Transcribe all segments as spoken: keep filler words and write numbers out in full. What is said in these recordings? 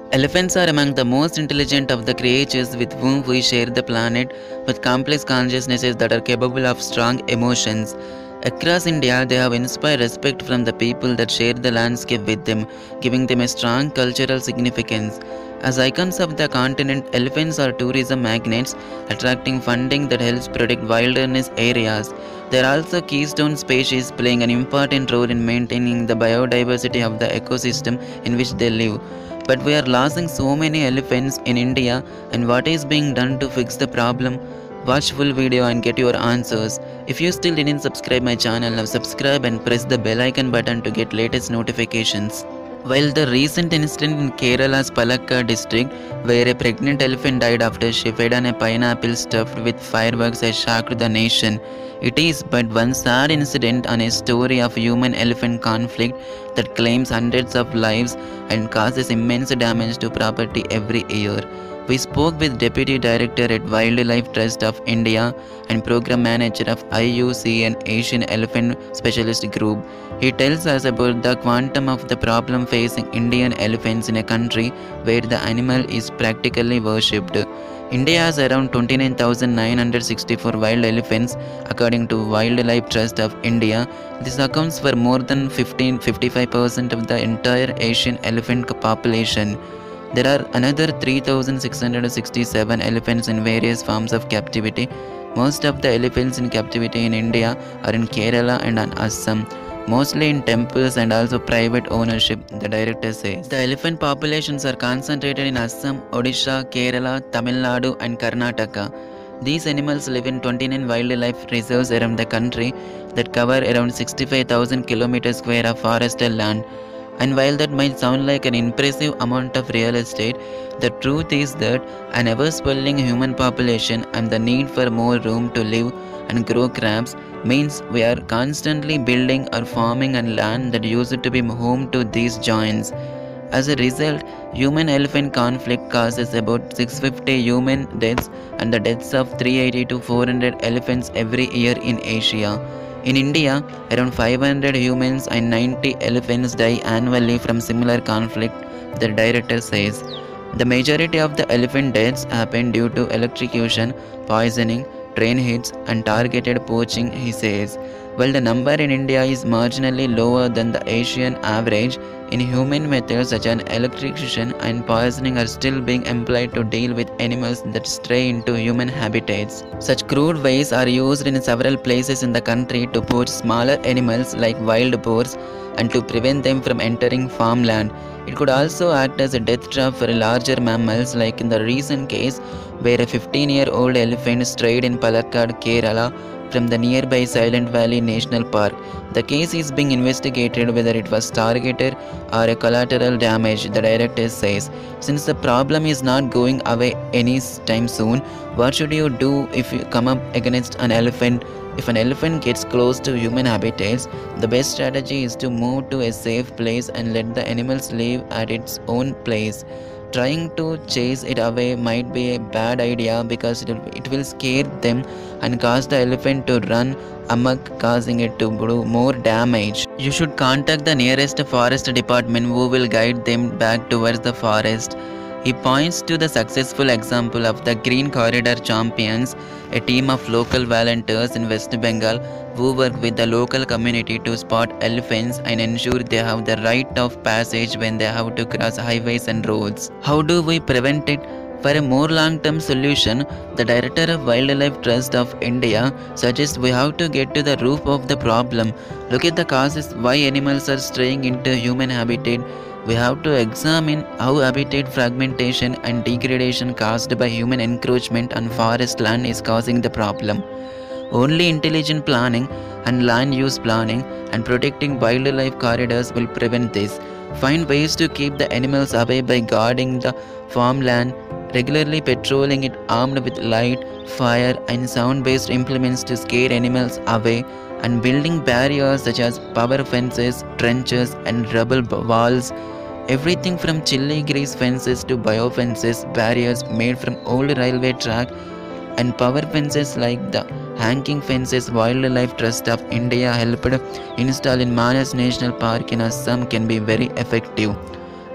Elephants are among the most intelligent of the creatures with whom we share the planet, with complex consciousnesses that are capable of strong emotions. Across India, they have inspired respect from the people that share the landscape with them, giving them a strong cultural significance. As icons of the continent, elephants are tourism magnets, attracting funding that helps protect wilderness areas. They are also keystone species, playing an important role in maintaining the biodiversity of the ecosystem in which they live. But we are losing so many elephants in India, and what is being done to fix the problem? Watch full video and get your answers. If you still didn't subscribe my channel, now subscribe and press the bell icon button to get latest notifications. While the recent incident in Kerala's Palakkad district, where a pregnant elephant died after she fed on a pineapple stuffed with fireworks, has shocked the nation, it is but one sad incident on a story of human-elephant conflict that claims hundreds of lives and causes immense damage to property every year. We spoke with Deputy Director at Wildlife Trust of India and Program Manager of I U C N Asian Elephant Specialist Group. He tells us about the quantum of the problem facing Indian elephants in a country where the animal is practically worshipped. India has around twenty-nine thousand nine hundred sixty-four wild elephants according to Wildlife Trust of India. This accounts for more than fifteen to fifty-five percent of the entire Asian elephant population. There are another three thousand six hundred sixty-seven elephants in various forms of captivity. Most of the elephants in captivity in India are in Kerala and in Assam, mostly in temples and also private ownership, the director says. The elephant populations are concentrated in Assam, Odisha, Kerala, Tamil Nadu and Karnataka. These animals live in twenty-nine wildlife reserves around the country that cover around sixty-five thousand kilometers square of forested land. And while that might sound like an impressive amount of real estate, the truth is that an ever-swelling human population and the need for more room to live and grow crops means we are constantly building or farming on land that used to be home to these giants. As a result, human-elephant conflict causes about six hundred fifty human deaths and the deaths of three hundred eighty to four hundred elephants every year in Asia. In India, around five hundred humans and ninety elephants die annually from similar conflict, the director says. The majority of the elephant deaths happen due to electrocution, poisoning, train hits and targeted poaching, he says. While the number in India is marginally lower than the Asian average, inhumane methods such as electrocution and poisoning are still being employed to deal with animals that stray into human habitats. Such crude ways are used in several places in the country to poach smaller animals like wild boars and to prevent them from entering farmland. It could also act as a death trap for larger mammals, like in the recent case where a fifteen-year-old elephant strayed in Palakkad, Kerala from the nearby Silent Valley National Park. The case is being investigated whether it was targeted or a collateral damage, the director says. Since the problem is not going away anytime soon, what should you do if you come up against an elephant? If an elephant gets close to human habitats, the best strategy is to move to a safe place and let the animals live at its own pace. Trying to chase it away might be a bad idea because it will scare them and cause the elephant to run amok, causing it to do more damage. You should contact the nearest forest department who will guide them back towards the forest. He points to the successful example of the Green Corridor Champions, a team of local volunteers in West Bengal who work with the local community to spot elephants and ensure they have the right of passage when they have to cross highways and roads. How do we prevent it? For a more long-term solution, the Director of Wildlife Trust of India suggests we have to get to the root of the problem. Look at the causes why animals are straying into human habitat. We have to examine how habitat fragmentation and degradation caused by human encroachment on forest land is causing the problem. Only intelligent planning and land use planning and protecting wildlife corridors will prevent this. Find ways to keep the animals away by guarding the farmland, regularly patrolling it armed with light, fire and sound-based implements to scare animals away, and building barriers such as power fences, trenches and rubble walls. Everything from chili grease fences to biofences, barriers made from old railway track and power fences like the hanging fences Wildlife Trust of India helped install in Manas National Park in Assam can be very effective.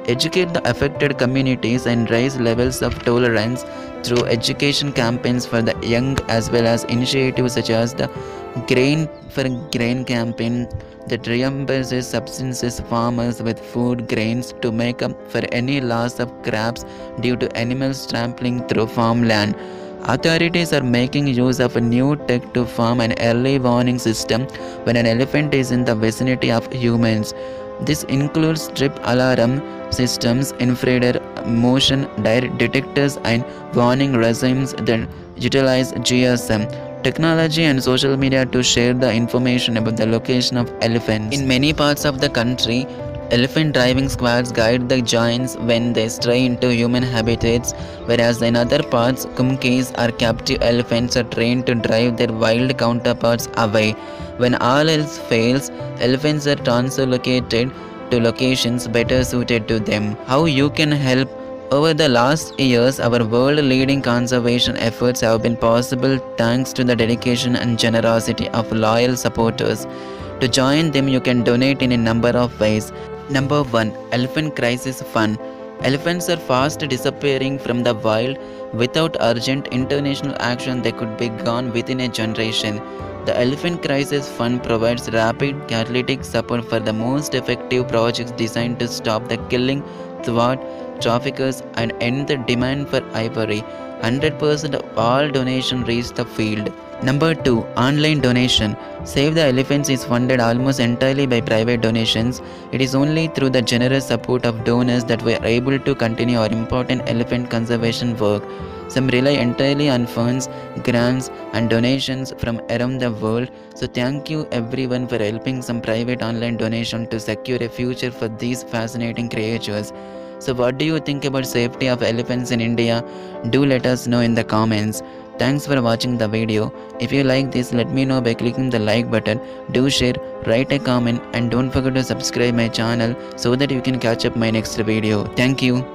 educate the affected communities and raise levels of tolerance through education campaigns for the young, as well as initiatives such as the Grain for Grain campaign that reimburses subsistence farmers with food grains to make up for any loss of crops due to animals trampling through farmland. Authorities are making use of a new tech to form an early warning system when an elephant is in the vicinity of humans. This includes trip alarm systems, infrared motion detectors, and warning regimes that utilize G S M technology and social media to share the information about the location of elephants. In many parts of the country, elephant driving squads guide the giants when they stray into human habitats, whereas in other parts, kumkis or captive elephants are trained to drive their wild counterparts away. When all else fails, elephants are translocated to locations better suited to them. How you can help? Over the last years, our world-leading conservation efforts have been possible thanks to the dedication and generosity of loyal supporters. To join them, you can donate in a number of ways. Number one. Elephant Crisis Fund. Elephants are fast disappearing from the wild. Without urgent international action, they could be gone within a generation. The Elephant Crisis Fund provides rapid catalytic support for the most effective projects designed to stop the killing, thwart traffickers, and end the demand for ivory. one hundred percent of all donations reach the field. Number two. Online donation. Save the Elephants is funded almost entirely by private donations. It is only through the generous support of donors that we are able to continue our important elephant conservation work. Some rely entirely on funds, grants, and donations from around the world. So thank you everyone for helping some private online donation to secure a future for these fascinating creatures. So what do you think about safety of elephants in India? Do let us know in the comments. Thanks for watching the video. If you like this, let me know by clicking the like button. Do share, write a comment, and don't forget to subscribe my channel so that you can catch up my next video. Thank you.